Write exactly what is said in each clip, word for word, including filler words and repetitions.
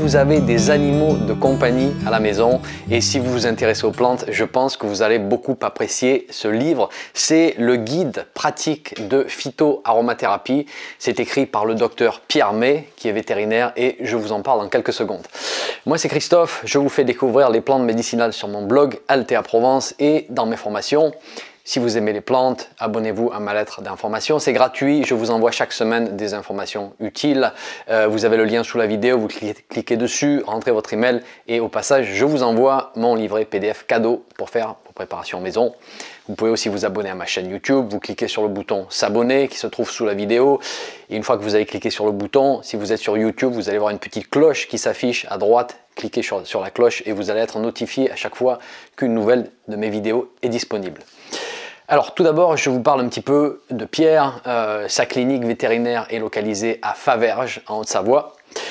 vous avez des animaux de compagnie à la maison et si vous vous intéressez aux plantes, je pense que vous allez beaucoup apprécier ce livre. C'est le guide pratique de phytoaromathérapie. C'est écrit par le docteur Pierre May, qui est vétérinaire, et je vous en parle en quelques secondes. Moi, c'est Christophe. Je vous fais découvrir les plantes médicinales sur mon blog Altea Provence et dans mes formations. Si vous aimez les plantes, abonnez-vous à ma lettre d'information. C'est gratuit, je vous envoie chaque semaine des informations utiles. Euh, vous avez le lien sous la vidéo, vous cliquez, cliquez dessus, rentrez votre email et au passage, je vous envoie mon livret P D F cadeau pour faire vos préparations maison. Vous pouvez aussi vous abonner à ma chaîne YouTube, vous cliquez sur le bouton s'abonner qui se trouve sous la vidéo. Et une fois que vous avez cliqué sur le bouton, si vous êtes sur YouTube, vous allez voir une petite cloche qui s'affiche à droite. Cliquez sur, sur la cloche et vous allez être notifié à chaque fois qu'une nouvelle de mes vidéos est disponible. Alors tout d'abord, je vous parle un petit peu de Pierre. Euh, sa clinique vétérinaire est localisée à Faverges, en Haute-Savoie.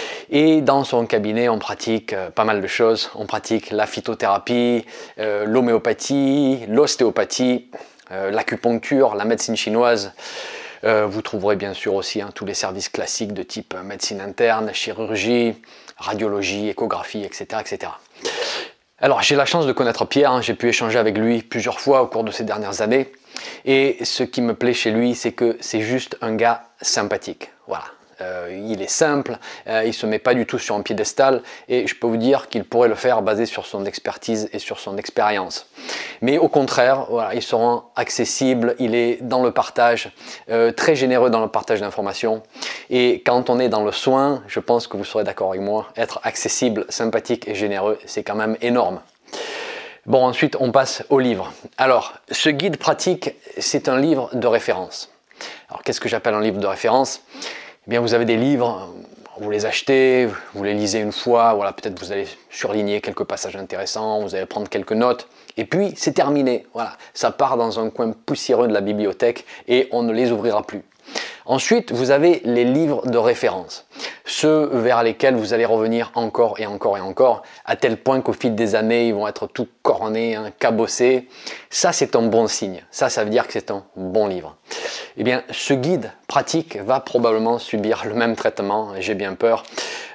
Et dans son cabinet, on pratique euh, pas mal de choses. On pratique la phytothérapie, euh, l'homéopathie, l'ostéopathie, euh, l'acupuncture, la médecine chinoise. Euh, vous trouverez bien sûr aussi hein, tous les services classiques de type médecine interne, chirurgie, radiologie, échographie, et cetera et cetera. Alors j'ai la chance de connaître Pierre, hein, j'ai pu échanger avec lui plusieurs fois au cours de ces dernières années et ce qui me plaît chez lui c'est que c'est juste un gars sympathique, voilà. Euh, il est simple, euh, il ne se met pas du tout sur un piédestal et je peux vous dire qu'il pourrait le faire basé sur son expertise et sur son expérience. Mais au contraire, voilà, il se rend accessible, il est dans le partage, euh, très généreux dans le partage d'informations. Et quand on est dans le soin, je pense que vous serez d'accord avec moi, être accessible, sympathique et généreux, c'est quand même énorme. Bon, ensuite on passe au livre. Alors, ce guide pratique, c'est un livre de référence. Alors, qu'est-ce que j'appelle un livre de référence ? Eh bien, vous avez des livres, vous les achetez, vous les lisez une fois, voilà, peut-être vous allez surligner quelques passages intéressants, vous allez prendre quelques notes, et puis c'est terminé, voilà, ça part dans un coin poussiéreux de la bibliothèque et on ne les ouvrira plus. Ensuite, vous avez les livres de référence, ceux vers lesquels vous allez revenir encore et encore et encore, à tel point qu'au fil des années, ils vont être tout cornés, hein, cabossés. Ça, c'est un bon signe. Ça, ça veut dire que c'est un bon livre. Eh bien, ce guide pratique va probablement subir le même traitement, j'ai bien peur.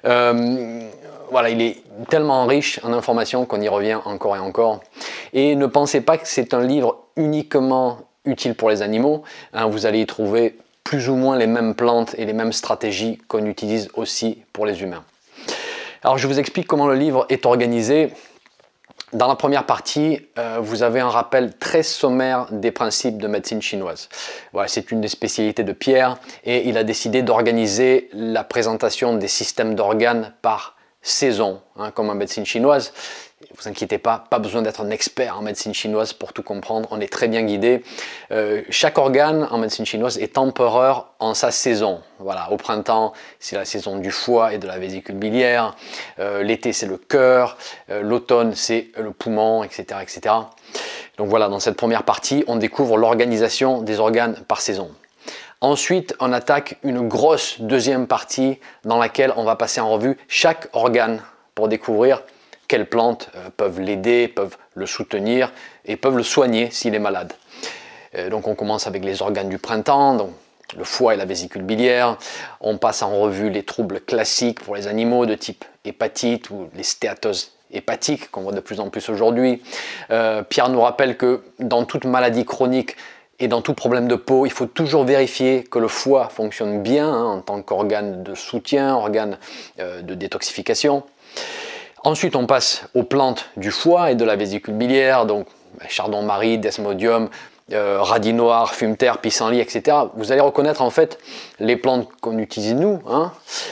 Euh, voilà, il est tellement riche en informations qu'on y revient encore et encore. Et ne pensez pas que c'est un livre uniquement utile pour les animaux. Hein, vous allez y trouver plus ou moins les mêmes plantes et les mêmes stratégies qu'on utilise aussi pour les humains. Alors je vous explique comment le livre est organisé. Dans la première partie, euh, vous avez un rappel très sommaire des principes de médecine chinoise. Voilà, c'est une des spécialités de Pierre et il a décidé d'organiser la présentation des systèmes d'organes par saison, hein, comme en médecine chinoise. Ne vous inquiétez pas, pas besoin d'être un expert en médecine chinoise pour tout comprendre, on est très bien guidé. Euh, chaque organe en médecine chinoise est empereur en sa saison. Voilà, au printemps, c'est la saison du foie et de la vésicule biliaire. Euh, L'été, c'est le cœur. Euh, L'automne, c'est le poumon, et cetera, et cetera. Donc voilà, dans cette première partie, on découvre l'organisation des organes par saison. Ensuite, on attaque une grosse deuxième partie dans laquelle on va passer en revue chaque organe pour découvrir quelles plantes euh, peuvent l'aider, peuvent le soutenir et peuvent le soigner s'il est malade. Euh, donc on commence avec les organes du printemps, donc le foie et la vésicule biliaire. On passe en revue les troubles classiques pour les animaux de type hépatite ou les stéatoses hépatiques qu'on voit de plus en plus aujourd'hui. Euh, Pierre nous rappelle que dans toute maladie chronique et dans tout problème de peau, il faut toujours vérifier que le foie fonctionne bien hein, en tant qu'organe de soutien, organe euh, de détoxification. Ensuite, on passe aux plantes du foie et de la vésicule biliaire, donc chardon-marie, desmodium, euh, radis noir, fumeterre, pissenlit, et cetera. Vous allez reconnaître en fait les plantes qu'on utilise nous, hein,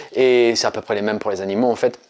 et c'est à peu près les mêmes pour les animaux en fait.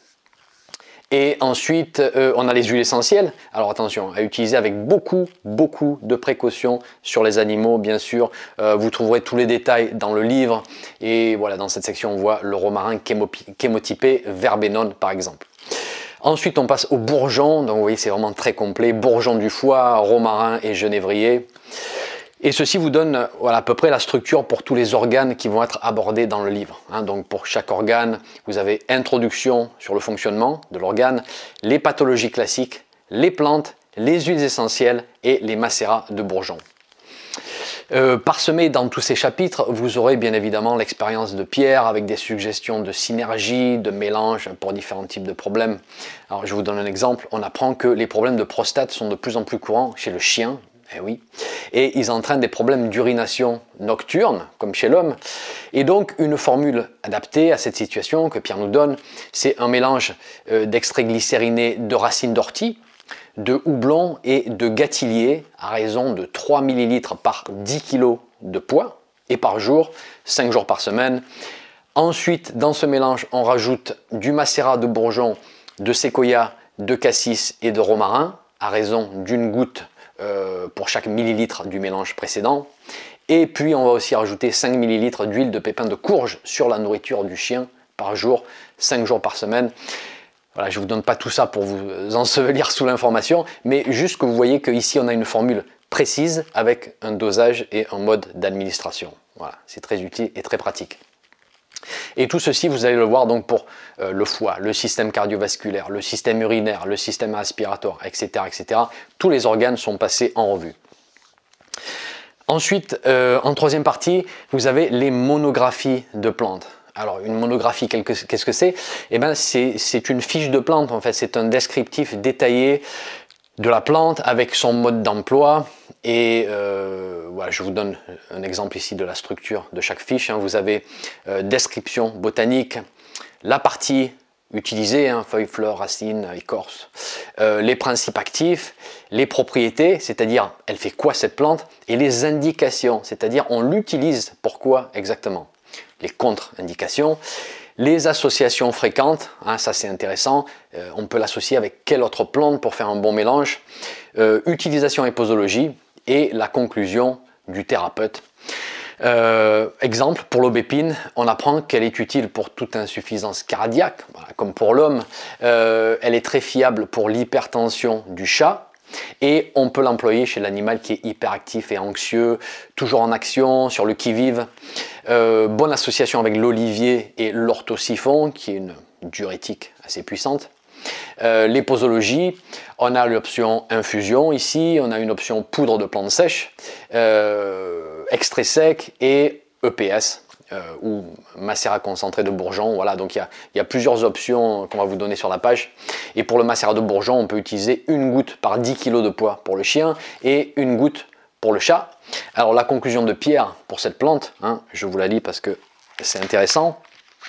Et ensuite, euh, on a les huiles essentielles. Alors attention, à utiliser avec beaucoup, beaucoup de précautions sur les animaux, bien sûr. Euh, vous trouverez tous les détails dans le livre. Et voilà, dans cette section, on voit le romarin chémotypé, verbenone par exemple. Ensuite, on passe au bourgeon. Donc, vous voyez, c'est vraiment très complet. Bourgeon du foie, romarin et genévrier. Et ceci vous donne voilà, à peu près la structure pour tous les organes qui vont être abordés dans le livre. Hein, donc, pour chaque organe, vous avez introduction sur le fonctionnement de l'organe, les pathologies classiques, les plantes, les huiles essentielles et les macérats de bourgeon. Euh, parsemé dans tous ces chapitres, vous aurez bien évidemment l'expérience de Pierre avec des suggestions de synergie, de mélange pour différents types de problèmes. Alors je vous donne un exemple, on apprend que les problèmes de prostate sont de plus en plus courants chez le chien, eh oui, et ils entraînent des problèmes d'urination nocturne, comme chez l'homme. Et donc une formule adaptée à cette situation que Pierre nous donne, c'est un mélange euh, d'extrait glycériné de racines d'ortie, de houblon et de gâtillier à raison de trois millilitres par dix kilos de poids et par jour, cinq jours par semaine. Ensuite, dans ce mélange, on rajoute du macérat de bourgeon, de séquoia, de cassis et de romarin à raison d'une goutte euh, pour chaque millilitre du mélange précédent. Et puis, on va aussi rajouter cinq millilitres d'huile de pépins de courge sur la nourriture du chien par jour, cinq jours par semaine. Voilà, je ne vous donne pas tout ça pour vous ensevelir sous l'information, mais juste que vous voyez qu'ici on a une formule précise avec un dosage et un mode d'administration. Voilà, c'est très utile et très pratique. Et tout ceci, vous allez le voir donc pour euh, le foie, le système cardiovasculaire, le système urinaire, le système respiratoire, et cetera, et cetera. Tous les organes sont passés en revue. Ensuite, euh, en troisième partie, vous avez les monographies de plantes. Alors une monographie, qu'est-ce que c'est? Eh bien c'est une fiche de plante en fait, c'est un descriptif détaillé de la plante avec son mode d'emploi et euh, voilà, je vous donne un exemple ici de la structure de chaque fiche. Hein. Vous avez euh, description botanique, la partie utilisée, hein, feuilles, fleurs, racines, écorce, euh, les principes actifs, les propriétés, c'est-à-dire elle fait quoi cette plante, et les indications, c'est-à-dire on l'utilise pourquoi exactement. Les contre-indications, les associations fréquentes, hein, ça c'est intéressant, euh, on peut l'associer avec quelle autre plante pour faire un bon mélange, euh, utilisation et posologie et la conclusion du thérapeute. Euh, exemple, pour l'aubépine, on apprend qu'elle est utile pour toute insuffisance cardiaque, voilà, comme pour l'homme, euh, elle est très fiable pour l'hypertension du chat. Et on peut l'employer chez l'animal qui est hyperactif et anxieux, toujours en action, sur le qui-vive. Euh, bonne association avec l'olivier et l'orthosiphon, qui est une diurétique assez puissante. Euh, les posologies, on a l'option infusion ici, on a une option poudre de plantes sèches, euh, extrait sec et E P S. Euh, ou macérat concentré de bourgeon, voilà, donc il y a, il y a plusieurs options qu'on va vous donner sur la page. Et pour le macérat de bourgeon, on peut utiliser une goutte par dix kilos de poids pour le chien et une goutte pour le chat. Alors la conclusion de Pierre pour cette plante, hein, je vous la lis parce que c'est intéressant.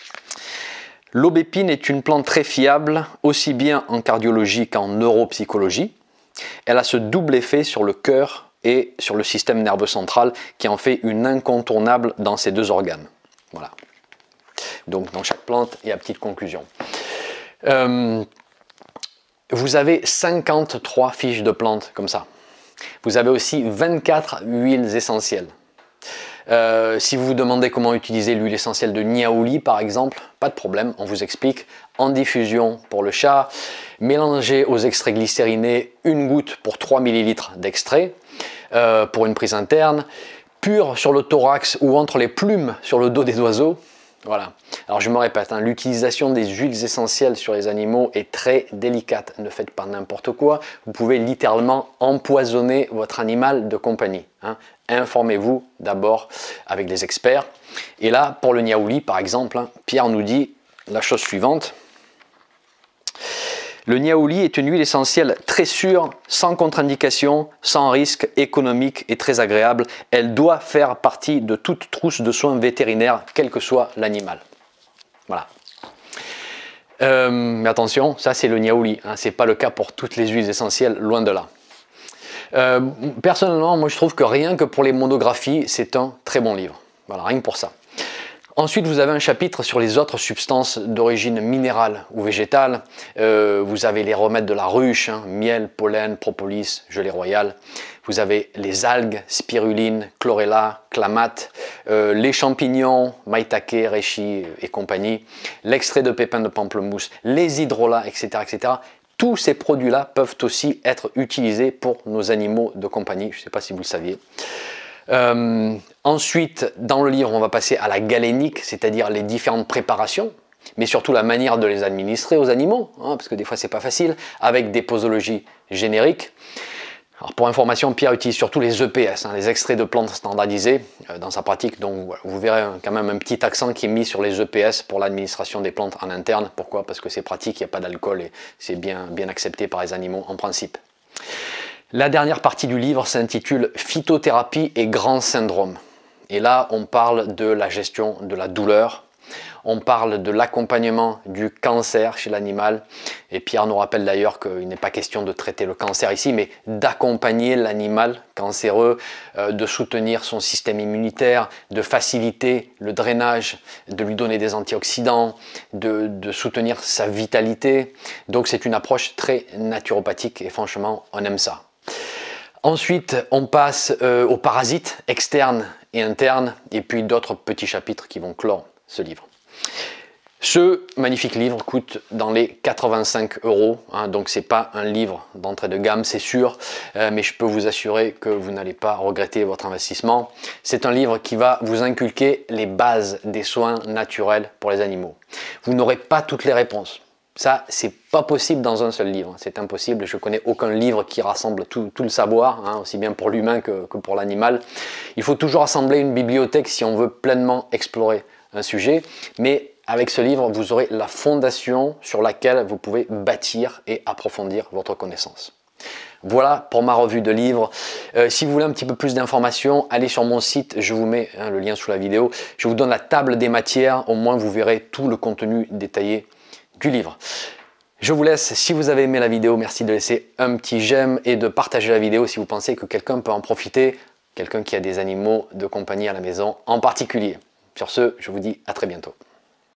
L'aubépine est une plante très fiable, aussi bien en cardiologie qu'en neuropsychologie. Elle a ce double effet sur le cœur et sur le système nerveux central qui en fait une incontournable dans ces deux organes. Voilà. Donc dans chaque plante, il y a petite conclusion. Euh, vous avez cinquante-trois fiches de plantes comme ça. Vous avez aussi vingt-quatre huiles essentielles. Euh, si vous vous demandez comment utiliser l'huile essentielle de niaouli par exemple, pas de problème, on vous explique. En diffusion pour le chat, mélangez aux extraits glycérinés une goutte pour trois millilitres d'extrait euh, pour une prise interne, pur sur le thorax ou entre les plumes sur le dos des oiseaux. Voilà. Alors je me répète, hein, l'utilisation des huiles essentielles sur les animaux est très délicate. Ne faites pas n'importe quoi. Vous pouvez littéralement empoisonner votre animal de compagnie. Hein. Informez-vous d'abord avec des experts. Et là, pour le niaouli par exemple, hein, Pierre nous dit la chose suivante. Le niaouli est une huile essentielle très sûre, sans contre-indication, sans risque, économique et très agréable. Elle doit faire partie de toute trousse de soins vétérinaires, quel que soit l'animal. Voilà. Euh, mais attention, ça c'est le niaouli, hein, ce n'est pas le cas pour toutes les huiles essentielles, loin de là. Euh, personnellement, moi je trouve que rien que pour les monographies, c'est un très bon livre. Voilà, rien que pour ça. Ensuite, vous avez un chapitre sur les autres substances d'origine minérale ou végétale. Euh, vous avez les remèdes de la ruche, hein, miel, pollen, propolis, gelée royale. Vous avez les algues, spiruline, chlorella, clamate, euh, les champignons, maitake, reishi et compagnie, l'extrait de pépins de pamplemousse, les hydrolats, et cetera, et cetera. Tous ces produits-là peuvent aussi être utilisés pour nos animaux de compagnie. Je ne sais pas si vous le saviez. Euh, ensuite, dans le livre, on va passer à la galénique, c'est-à-dire les différentes préparations, mais surtout la manière de les administrer aux animaux, hein, parce que des fois c'est pas facile, avec des posologies génériques. Alors pour information, Pierre utilise surtout les E P S, hein, les extraits de plantes standardisés euh, dans sa pratique. Donc voilà, vous verrez quand même un petit accent qui est mis sur les E P S pour l'administration des plantes en interne. Pourquoi? Parce que c'est pratique, il n'y a pas d'alcool et c'est bien, bien accepté par les animaux en principe. La dernière partie du livre s'intitule Phytothérapie et grands syndromes. Et là, on parle de la gestion de la douleur. On parle de l'accompagnement du cancer chez l'animal. Et Pierre nous rappelle d'ailleurs qu'il n'est pas question de traiter le cancer ici, mais d'accompagner l'animal cancéreux, euh, de soutenir son système immunitaire, de faciliter le drainage, de lui donner des antioxydants, de, de soutenir sa vitalité. Donc c'est une approche très naturopathique et franchement, on aime ça. Ensuite, on passe euh, aux parasites externes et internes, et puis d'autres petits chapitres qui vont clore ce livre. Ce magnifique livre coûte dans les quatre-vingt-cinq euros, hein, donc c'est pas un livre d'entrée de gamme, c'est sûr, euh, mais je peux vous assurer que vous n'allez pas regretter votre investissement. C'est un livre qui va vous inculquer les bases des soins naturels pour les animaux. Vous n'aurez pas toutes les réponses. Ça, c'est pas possible dans un seul livre, c'est impossible. Je connais aucun livre qui rassemble tout, tout le savoir, hein, aussi bien pour l'humain que, que pour l'animal. Il faut toujours assembler une bibliothèque si on veut pleinement explorer un sujet, mais avec ce livre, vous aurez la fondation sur laquelle vous pouvez bâtir et approfondir votre connaissance. Voilà pour ma revue de livres. Euh, si vous voulez un petit peu plus d'informations, allez sur mon site, je vous mets hein, le lien sous la vidéo. Je vous donne la table des matières, au moins vous verrez tout le contenu détaillé du livre. Je vous laisse, si vous avez aimé la vidéo, merci de laisser un petit j'aime et de partager la vidéo si vous pensez que quelqu'un peut en profiter, quelqu'un qui a des animaux de compagnie à la maison en particulier. Sur ce, je vous dis à très bientôt.